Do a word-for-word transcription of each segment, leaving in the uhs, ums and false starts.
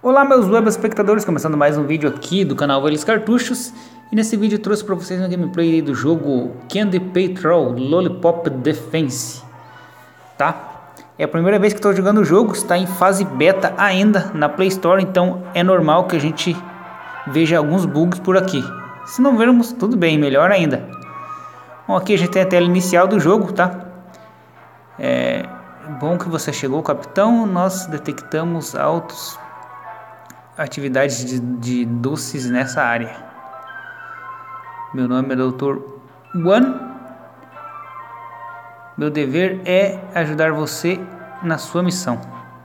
Olá meus web espectadores, começando mais um vídeo aqui do canal Velhos Cartuchos. E nesse vídeo eu trouxe para vocês uma gameplay do jogo Candy Patrol Lollipop Defense, tá? É a primeira vez que estou jogando o jogo, está em fase beta ainda na Play Store, então é normal que a gente veja alguns bugs por aqui. Se não vermos, tudo bem, melhor ainda. Bom, aqui a gente tem a tela inicial do jogo, tá? É bom que você chegou, capitão. Nós detectamos altos atividades de, de doces nessa área. Meu nome é doutor One. Meu dever é ajudar você na sua missão.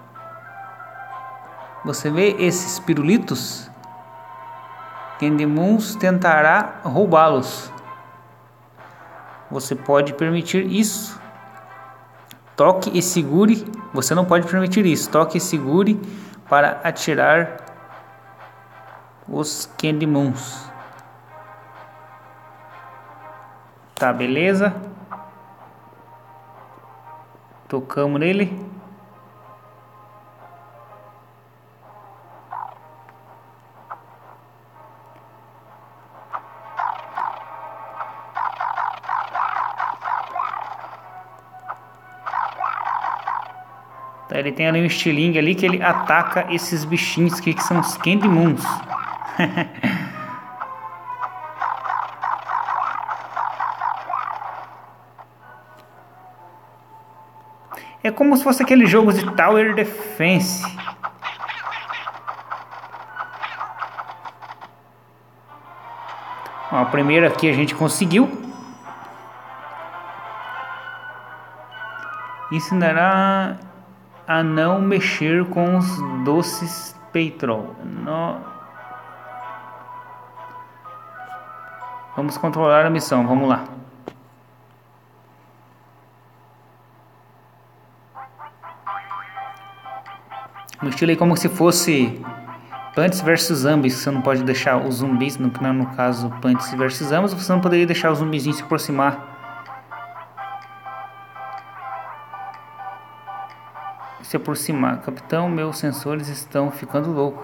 Você vê esses pirulitos? Candy Moons tentará roubá-los. Você pode permitir isso. Toque e segure. Você não pode permitir isso. Toque e segure para atirar os Candy Moons. Tá, beleza. Tocamos nele. Tá, ele tem ali um estilingue ali que ele ataca esses bichinhos que, que são os Candy Moons. É como se fosse aquele jogo de Tower Defense. Ó, a primeira aqui a gente conseguiu. Ensinará a não mexer com os doces Patrol. No... Vamos controlar a missão, vamos lá. Um estilo aí como se fosse Plants versus Zombies. Você não pode deixar os zumbis, no, no caso Plants versus Zombies, você não poderia deixar os zumbizinhos se aproximar. Se aproximar. Capitão, meus sensores estão ficando loucos.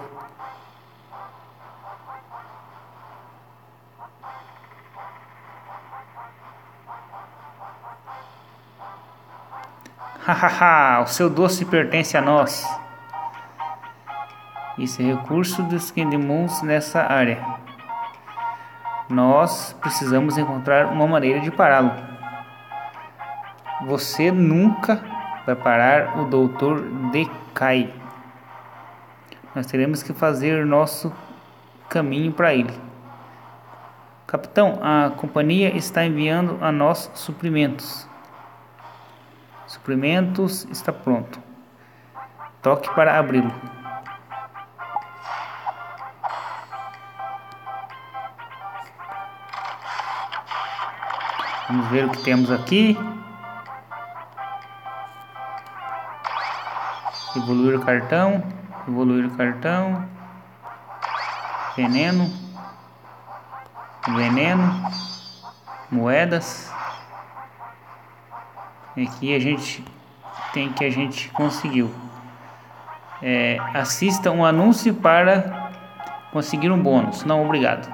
Hahaha, o seu doce pertence a nós. Esse é recurso dos Candy Moons nessa área. Nós precisamos encontrar uma maneira de pará-lo. Você nunca vai parar o doutor Decay. Nós teremos que fazer nosso caminho para ele. Capitão, a companhia está enviando a nós suprimentos. Suprimentos está pronto. Toque para abri-lo. Vamos ver o que temos aqui. Evoluir o cartão. Evoluir o cartão. Veneno. Veneno. Moedas. Aqui a gente tem que a gente conseguiu. É, assista um anúncio para conseguir um bônus. Não, obrigado.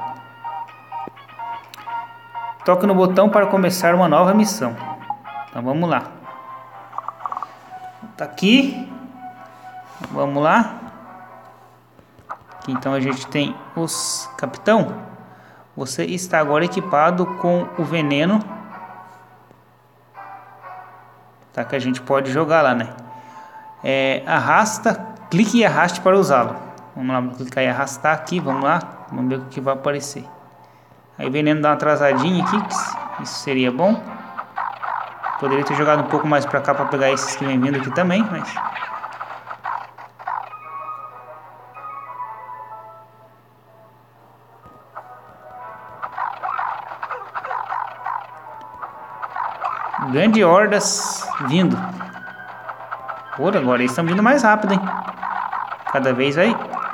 Toque no botão para começar uma nova missão. Então vamos lá. Tá aqui. Vamos lá. Aqui, então a gente tem os capitão. Você está agora equipado com o veneno. Tá, que a gente pode jogar lá, né? É, arrasta, clique e arraste para usá-lo. Vamos lá, clicar e arrastar aqui. Vamos lá. Vamos ver o que vai aparecer. Aí o veneno dá uma atrasadinha aqui, isso seria bom. Poderia ter jogado um pouco mais pra cá pra pegar esses que vem vindo aqui também, mas... Grande hordas vindo. Por agora eles estão vindo mais rápido, hein? Cada vez vai...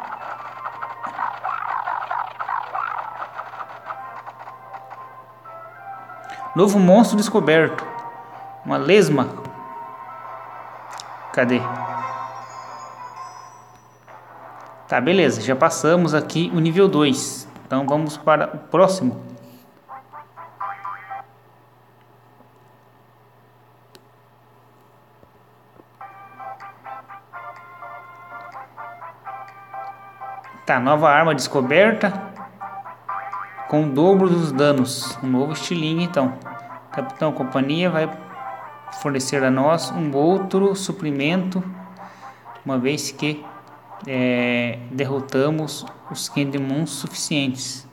Novo monstro descoberto. Uma lesma. Cadê? Tá, beleza, já passamos aqui o nível dois. Então vamos para o próximo. Tá, nova arma descoberta. Com o dobro dos danos. Um novo estilinho então. Capitão Companhia vai fornecer a nós um outro suprimento. Uma vez que é, derrotamos os Candymoons suficientes.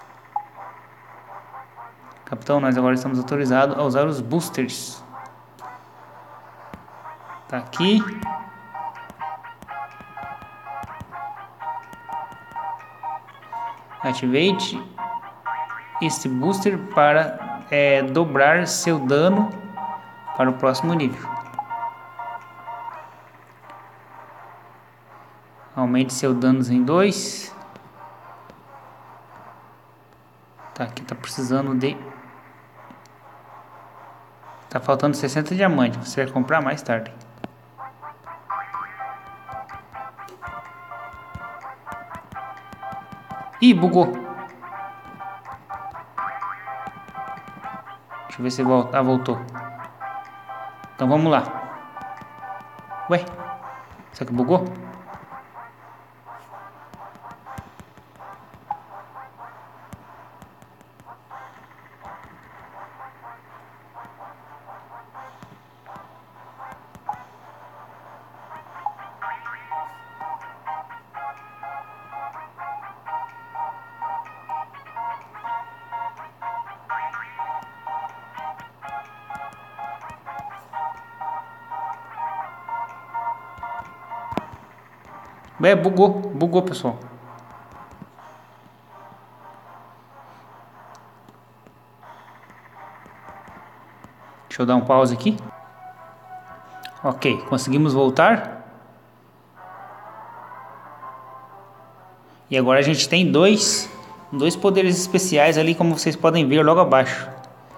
Capitão, nós agora estamos autorizados a usar os boosters. Tá aqui. Ativate este booster para é, dobrar seu dano para o próximo nível. Aumente seu danos em dois. Tá, aqui tá precisando de... Tá faltando sessenta diamantes. Você vai comprar mais tarde. Ih, bugou. Deixa eu ver se volta. Ah, voltou. Então vamos lá. Ué, será que bugou? É, bugou, bugou, pessoal. Deixa eu dar um pause aqui. Ok, conseguimos voltar. E agora a gente tem dois, dois poderes especiais ali, como vocês podem ver logo abaixo.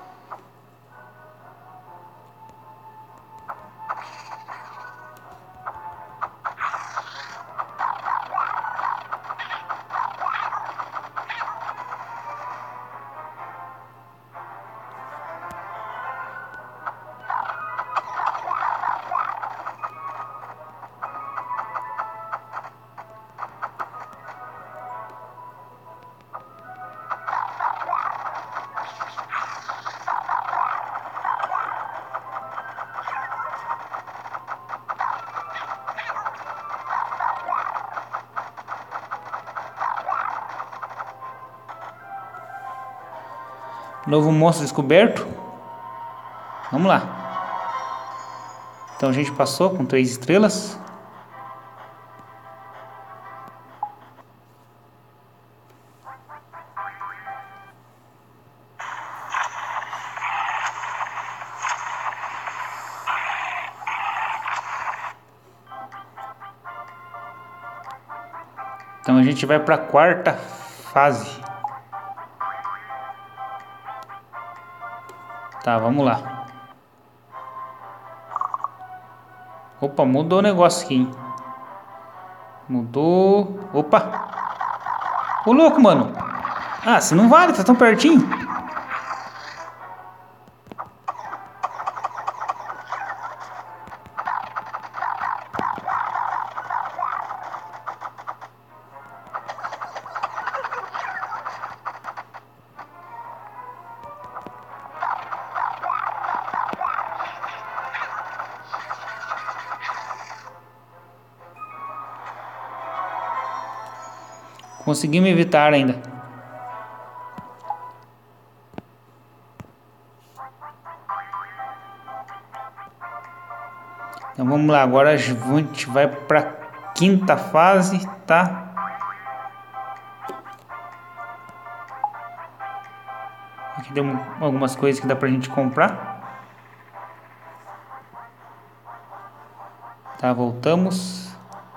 Novo monstro descoberto. Vamos lá. Então a gente passou com três estrelas. Então a gente vai para a quarta fase. Tá, vamos lá. Opa, mudou o negócio aqui, hein? Mudou. Opa! Ô louco, mano! Ah, se não vale, tá tão pertinho. Conseguimos evitar ainda. Então vamos lá, agora a gente vai para quinta fase, tá? Aqui tem algumas coisas que dá pra gente comprar. Tá, voltamos.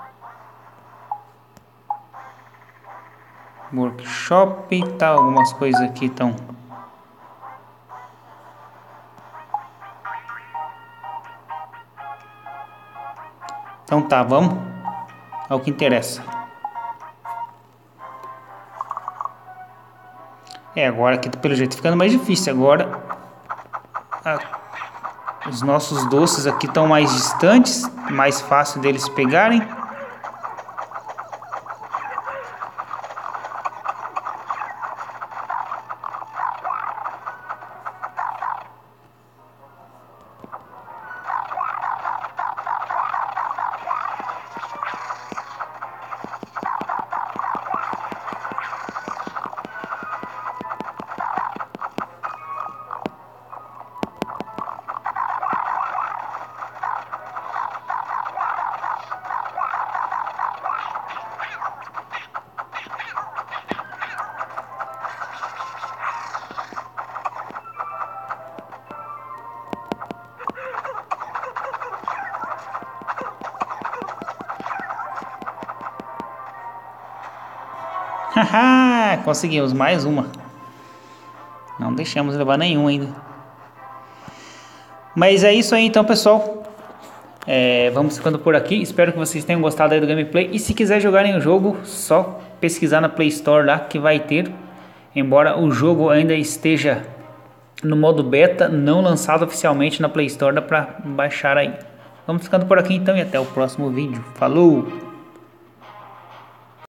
Workshop, tá, algumas coisas aqui estão. Então tá, vamos ao que interessa. É, agora aqui pelo jeito ficando mais difícil. Agora a, os nossos doces aqui estão mais distantes, mais fácil deles pegarem. Haha, conseguimos mais uma. Não deixamos levar nenhum ainda. Mas é isso aí então, pessoal. É, vamos ficando por aqui. Espero que vocês tenham gostado aí do gameplay. E se quiser jogarem o jogo, só pesquisar na Play Store lá que vai ter. Embora o jogo ainda esteja no modo beta, não lançado oficialmente na Play Store, dá pra baixar aí. Vamos ficando por aqui então e até o próximo vídeo. Falou!